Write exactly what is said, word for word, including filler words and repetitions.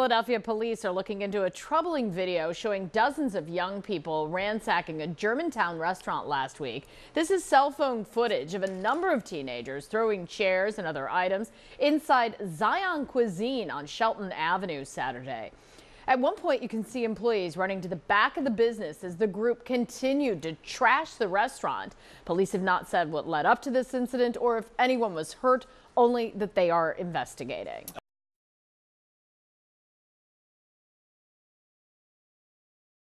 Philadelphia police are looking into a troubling video showing dozens of young people ransacking a Germantown restaurant last week. This is cell phone footage of a number of teenagers throwing chairs and other items inside Zion Cuisine on Chelten Avenue Saturday. At one point, you can see employees running to the back of the business as the group continued to trash the restaurant. Police have not said what led up to this incident or if anyone was hurt, only that they are investigating.